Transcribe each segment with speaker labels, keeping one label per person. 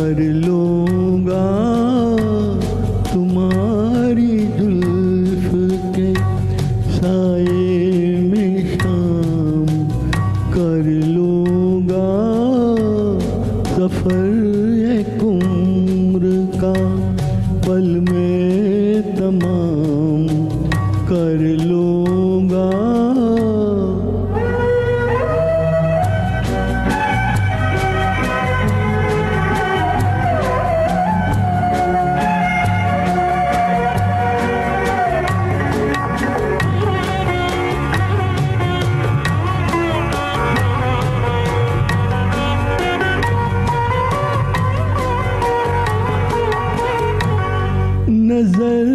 Speaker 1: कर लूँगा तुम्हारी जुल्फ के साए में शाम, कर लूँगा सफ़र एक उम्र का पल में तमाम, कर लूँगा। नजर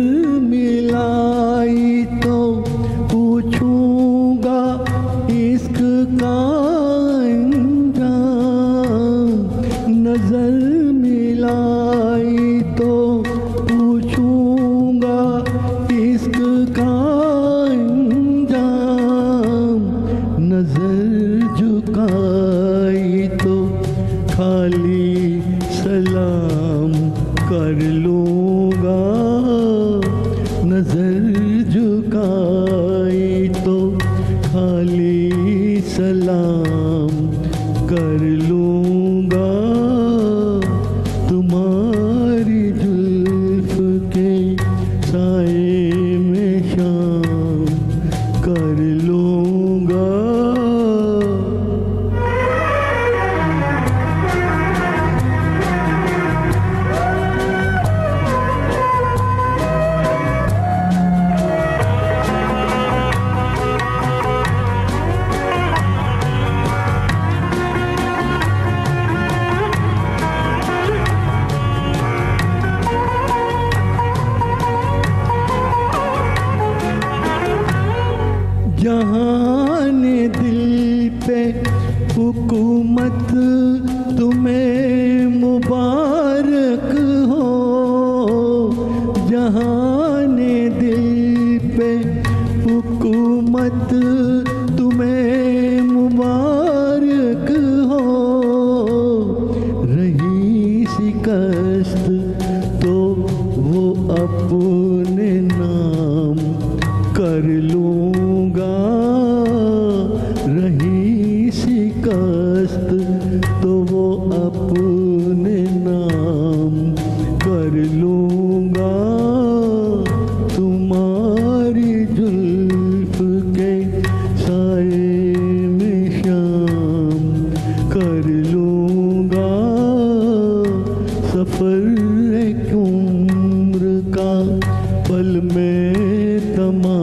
Speaker 1: मिलाई तो पूछूंगा इश्क का अंजाम, नजर मिलाई तो पूछूंगा इश्क का अंजाम, नजर झुकाई तो खाली सलाम, कर लूँगा। नजर झुकाई तो खाली सलाम, कर लूँगा। तुम्हारी जुल्फ के साए में शाम, कर लूँगा। जहाने दिल पे हुकूमत तुम्हें मुबारक हो, जहाने दिल पे हुकूमत तुम्हें मुबारक हो, रही शिकस्त तो वो अपने नाम, कर लूँगा। रही शिकस्त तो वो अपने नाम, कर लूँगा। तुम्हारी जुल्फ के साए में शाम, कर लूँगा। सफ़र एक उम्र का पल में तमाम,